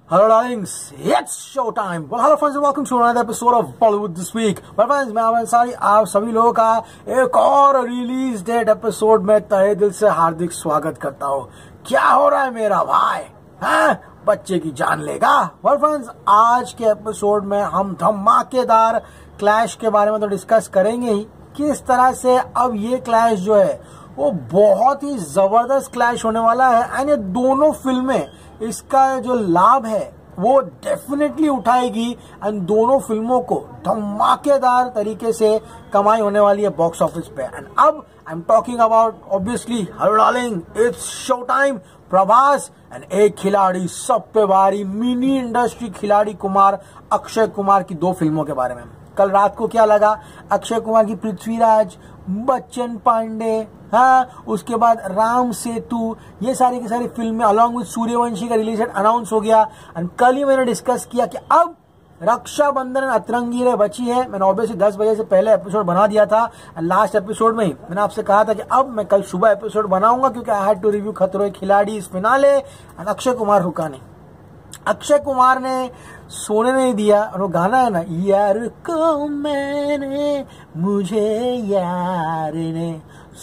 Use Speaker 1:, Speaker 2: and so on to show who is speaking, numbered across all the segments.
Speaker 1: Hello darlings, it's show time. Well, hello friends and welcome to another episode of Bollywood this week. Well friends, मैं आवाज सारी आप सभी लोगों का एक और रिलीज डेट एपिसोड में तहे दिल से हार्दिक स्वागत करता हूँ। क्या हो रहा है मेरा भाई? हैं? बच्चे की जान लेगा? Well friends, आज के एपिसोड में हम धमाकेदार क्लैश के बारे में तो डिस्कस करेंगे ही। किस तरह से अब ये क्लैश जो है वो बहुत ही जबरदस्त क्लैश होने वाला है एंड ये दोनों फिल्में इसका जो लाभ है वो डेफिनेटली उठाएगी एंड दोनों फिल्मों को धमाकेदार तरीके से कमाई होने वाली है बॉक्स ऑफिस पे। एंड अब I am talking about obviously hello darling, it's show time. Prabhas and एक खिलाड़ी सब पे भारी मिनी इंडस्ट्री खिलाड़ी कुमार अक्षय कुमार की दो फिल्मों के बारे में। कल रात को क्या लगा, अक्षय कुमार की पृथ्वीराज, बच्चन पांडे, हाँ उसके बाद राम सेतु, ये सारी की सारी फिल्में अलॉन्ग विद सूर्यवंशी का रिलीज अनाउंस हो गया। एंड कल ही मैंने डिस्कस किया कि अब रक्षाबंधन अतरंगी रे बची है। मैंने ऑब्वियसली 10 बजे से पहले एपिसोड बना दिया था एंड लास्ट एपिसोड में ही मैंने आपसे कहा था कि अब मैं कल सुबह एपिसोड बनाऊंगा क्योंकि आई हैड टू रिव्यू खतरों के खिलाड़ी इस फिनाले एंड अक्षय कुमार रुका नहीं। अक्षय कुमार ने सोने नहीं दिया और वो गाना है ना, यार को मैंने मुझे यार ने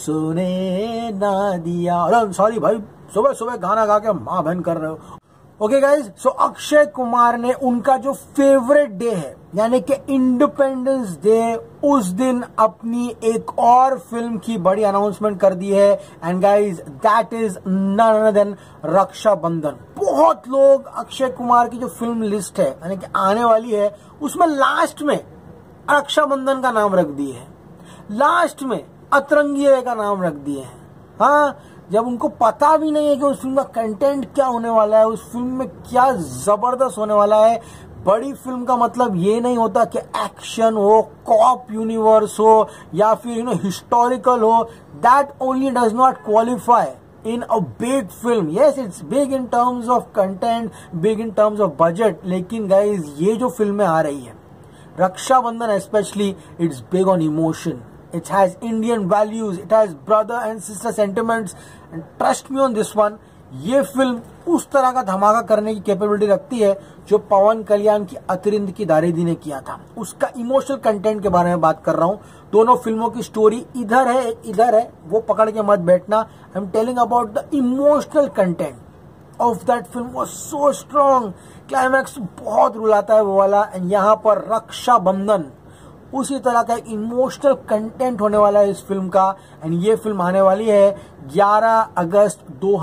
Speaker 1: सोने ना दिया। और सॉरी भाई, सुबह सुबह गाना गा के माँ बहन कर रहे हो। Okay guys, so Akshay Kumar ने उनका जो फेवरेट डे है यानी कि इंडिपेंडेंस डे, उस दिन अपनी एक और फिल्म की बड़ी अनाउंसमेंट कर दी है and guys that is none other than Raksha Bandhan. बहुत लोग अक्षय कुमार की जो फिल्म लिस्ट है यानी कि आने वाली है उसमें लास्ट में रक्षाबंधन का नाम रख दिए है, लास्ट में अतरंगी का नाम रख दिए हैं। हाँ, जब उनको पता भी नहीं है कि उस फिल्म का कंटेंट क्या होने वाला है, उस फिल्म में क्या जबरदस्त होने वाला है। बड़ी फिल्म का मतलब ये नहीं होता कि एक्शन हो, कॉप यूनिवर्स हो या फिर हिस्टोरिकल हो। That only does not qualify in a big film. Yes, it's big in terms of content, big in terms of budget. लेकिन guys ये जो फिल्में आ रही है Raksha Bandhan especially, it's big on emotion. It has Indian values, it has brother and sister sentiments and trust me on this one, ये फिल्म उस तरह का धमाका करने की कैपेबिलिटी रखती है जो पवन कल्याण की अतिरिंद की दारेदी ने किया था। उसका इमोशनल कंटेंट के बारे में बात कर रहा हूँ। दोनों फिल्मों की स्टोरी इधर है एक इधर है, वो पकड़ के मत बैठना। I am telling about the emotional content of that film was so strong. Climax बहुत रुलाता है वो वाला। एंड यहाँ पर रक्षाबंधन उसी तरह का इमोशनल कंटेंट होने वाला है इस फिल्म का। एंड ये फिल्म आने वाली है 11 अगस्त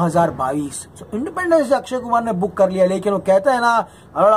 Speaker 1: 2022। सो इंडिपेंडेंस अक्षय कुमार ने बुक कर लिया, लेकिन वो कहता है ना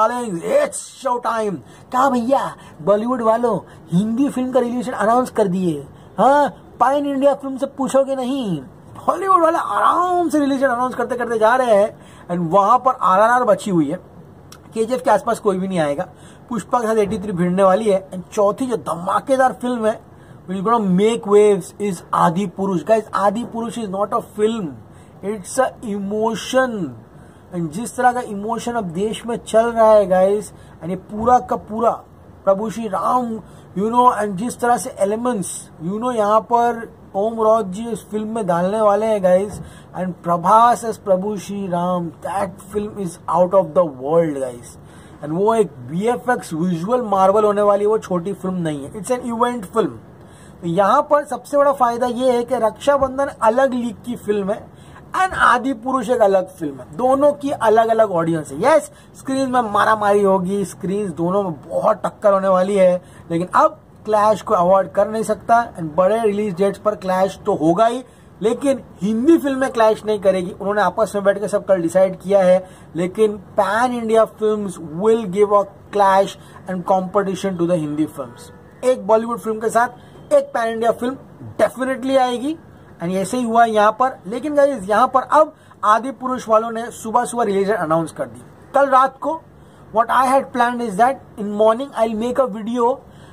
Speaker 1: इट्स शो टाइम। कहा भैया बॉलीवुड वालों हिंदी फिल्म का रिलीज अनाउंस कर दिए। हाँ, पैन इंडिया फिल्म से पूछोगे नहीं, हॉलीवुड वाले आराम से रिलीज अनाउंस करते करते जा रहे हैं। एंड वहां पर RRR बची हुई है, KGF के आसपास कोई भी नहीं आएगा, पुष्पा के साथ 83 भिड़ने वाली है। एंड चौथी जो धमाकेदार फिल्म है which is going to make waves is आदि पुरुष। Guys, आदि पुरुष is not a film, it's a emotion। And जिस तरह का इमोशन अब देश में चल रहा है गाइस, एंड ये पूरा का पूरा प्रभु श्री राम एंड जिस तरह से एलिमेंट्स यहाँ पर ओम रॉथ जी इस फिल्म में डालने वाले हैं guys, and Prabhas as Prabhu Shri Ram, that film is out of the world guys. And वो एक VFX विजुअल मार्वल होने वाली, वो छोटी फिल्म नहीं है, इट्स एन इवेंट फिल्म। यहाँ पर सबसे बड़ा फायदा ये है कि रक्षाबंधन अलग लीग की फिल्म है एंड आदि पुरुष एक अलग फिल्म है। दोनों की अलग अलग ऑडियंस है। यस, स्क्रीन में मारामारी होगी, स्क्रीन दोनों में बहुत टक्कर होने वाली है, लेकिन अब क्लैश को अवॉइड कर नहीं सकता। एंड बड़े रिलीज डेट्स पर क्लैश तो होगा ही, लेकिन हिंदी फिल्म में क्लैश नहीं करेगी। उन्होंने आपस में बैठ के सब कल डिसाइड किया है। लेकिन pan India films will give a clash and competition to the Hindi films. एक बॉलीवुड फिल्म के साथ एक पैन इंडिया फिल्म डेफिनेटली आएगी एंड ऐसे ही हुआ यहाँ पर। लेकिन गाइस यहाँ पर अब आदि पुरुष वालों ने सुबह सुबह रिलीज अनाउंस कर दी। कल रात को what I had planned is that in morning I will make a video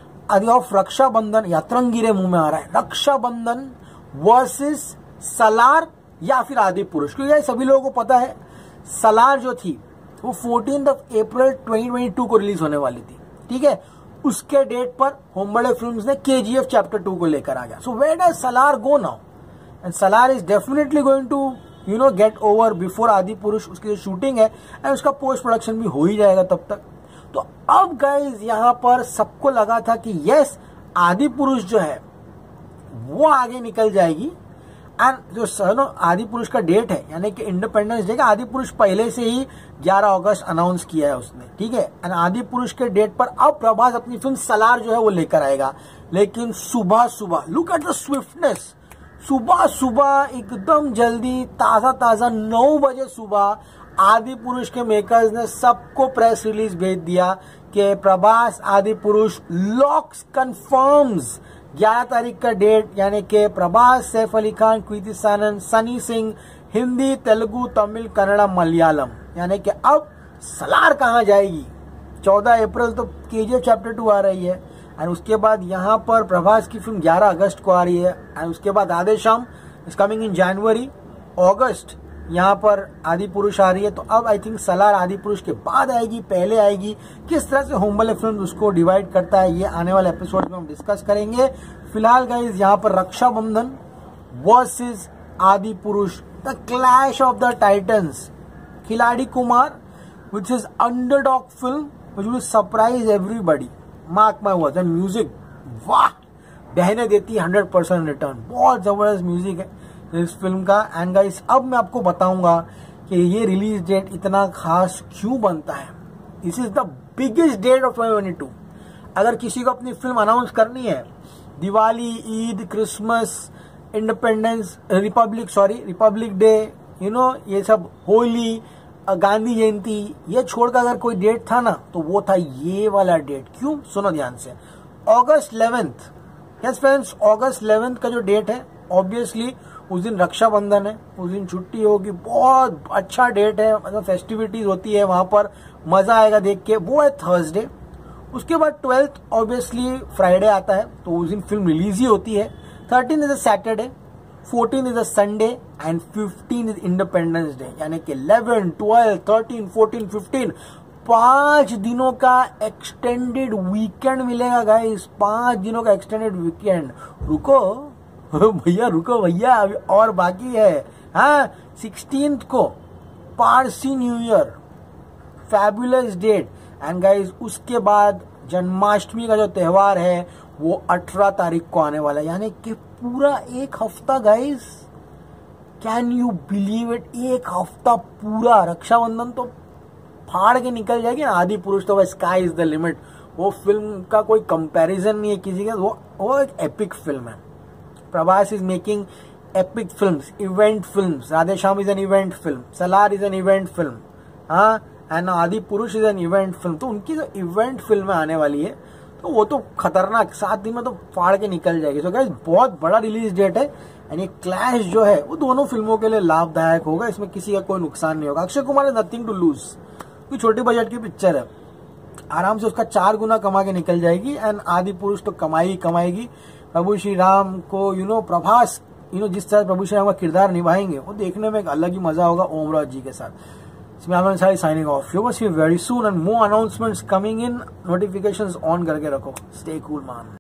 Speaker 1: of Raksha Bandhan, या अतरंगी रे मुंह में आ रहा है, रक्षाबंधन वर्सेस सलार या फिर आदि पुरुष। क्योंकि सभी लोगों को पता है सलार जो थी वो 14 अप्रैल 2022 को रिलीज होने वाली थी, ठीक है। उसके डेट पर होम्बड़े फिल्म्स ने KGF चैप्टर 2 को लेकर आ गया। So where does Salaar go now? And Salaar is definitely going to get over before Adipurush, उसकी जो शूटिंग है एंड उसका पोस्ट प्रोडक्शन भी हो ही जाएगा तब तक। तो अब गाइज यहाँ पर सबको लगा था कि यस आदि पुरुष जो है वो आगे निकल जाएगी एंड जो आदि पुरुष का डेट है यानी कि इंडिपेंडेंस डे का, आदि पुरुष पहले से ही 11 अगस्त अनाउंस किया है उसने, ठीक है। एंड आदि पुरुष के डेट पर अब प्रभास अपनी फिल्म सलार जो है वो लेकर आएगा, लेकिन सुबह सुबह, लुक एट द स्विफ्टनेस, सुबह सुबह एकदम जल्दी ताजा ताजा 9 बजे सुबह आदि पुरुष के मेकर्स ने सबको प्रेस रिलीज भेज दिया कि प्रभास आदि पुरुष लॉक्स कंफर्म्स 11 तारीख का डेट, यानी कि प्रभास, सैफ अली खान, कृति सनन, सनी सिंह, हिंदी, तेलुगु, तमिल, कन्नड़ा, मलयालम, यानी कि अब सलार कहाँ जाएगी। 14 अप्रैल तो केजीएफ चैप्टर 2 आ रही है एंड उसके बाद यहाँ पर प्रभास की फिल्म 11 अगस्त को आ रही है एंड उसके बाद आदेशम इज कमिंग इन जनवरी, अगस्त यहाँ पर आदि पुरुष आ रही है। तो अब आई थिंक सलार आदि पुरुष के बाद आएगी, पहले आएगी, किस तरह से होमबले फिल्म उसको डिवाइड करता है ये आने वाले एपिसोड में हम डिस्कस करेंगे। फिलहाल गाइज यहाँ पर Rakshabandhan versus Adipurush, the clash of the titans, खिलाड़ी Kumar which is underdog film which will surprise everybody, mark my words. And music, वाह, बहने देती 100% रिटर्न, बहुत जबरदस्त म्यूजिक है इस फिल्म का। एंड गाइस अब मैं आपको बताऊंगा कि ये रिलीज डेट इतना खास क्यों बनता है। This is the biggest date of 2022। अगर किसी को अपनी फिल्म अनाउंस करनी है, Diwali, Eid, Christmas, independence, republic day, ये सब, होली, गांधी जयंती, ये छोड़कर अगर कोई डेट था ना तो वो था ये वाला डेट। क्यों, सुनो ध्यान से, अगस्त 11th। यस फ्रेंड्स, अगस्त 11th का जो डेट है, ऑब्वियसली उस दिन रक्षाबंधन है, उस दिन छुट्टी होगी, बहुत अच्छा डेट है, मतलब फेस्टिविटीज होती है वहां पर, मजा आएगा देख के। वो है थर्सडे। उसके बाद 12th ऑब्वियसली फ्राइडे आता है, तो उस दिन फिल्म रिलीज ही होती है। 13th is a Saturday, 14th is a Sunday and 15th is independence day, यानी कि 11, 12, 13, 14, 15 5 दिनों का एक्सटेंडेड वीकेंड मिलेगा गाइस, 5 दिनों का एक्सटेंडेड वीकेंड। रुको भैया अभी और बाकी है। हाँ, 16th को Parsi new year, fabulous date. And guys उसके बाद जन्माष्टमी का जो त्योहार है वो 18 तारीख को आने वाला है, यानी कि पूरा एक हफ्ता guys, can you believe it, एक हफ्ता पूरा। रक्षाबंधन तो फाड़ के निकल जाएगी ना, आदि पुरुष तो स्काई इज द लिमिट, वो फिल्म का कोई कंपैरिजन नहीं है किसी का, वो एक एपिक फिल्म है। Prabhas is making epic films, event films. Radhesham is an event film. Salar is an event film. हाँ, and Adipurush is an event film. तो उनकी जो इवेंट फिल्म आने वाली है तो वो तो खतरनाक, 7 दिन में तो फाड़ के निकल जाएगी। तो गाइस बहुत बड़ा रिलीज डेट है एंड ये क्लैश जो है वो दोनों फिल्मों के लिए लाभदायक होगा, इसमें किसी का कोई नुकसान नहीं होगा। Akshay Kumar is nothing to lose, कोई छोटी बजट की पिक्चर है, आराम से उसका 4 गुना कमा के निकल जाएगी। एंड आदि पुरुष तो कमाएगी। प्रभु श्री राम को प्रभास जिस तरह प्रभु श्री राम का किरदार निभाएंगे वो देखने में एक अलग ही मजा होगा ओमराज जी के साथ। इसमें Aamir Ansari signing off. You must see very soon and more announcements coming in, notifications on करके रखो। स्टे कूल मान।